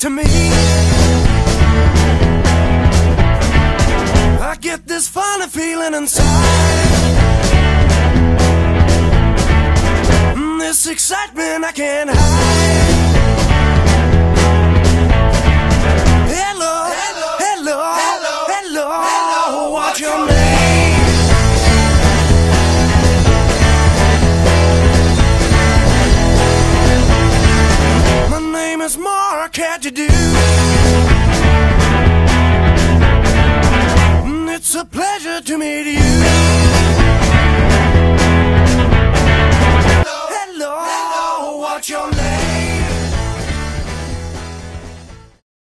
to me. I get this funny feeling inside, this excitement I can't hide. Hello, hello, hello, hello, hello. What's your name? My name is Mark. How'd you do? It's a pleasure to meet you. Hello, hello, what's your name?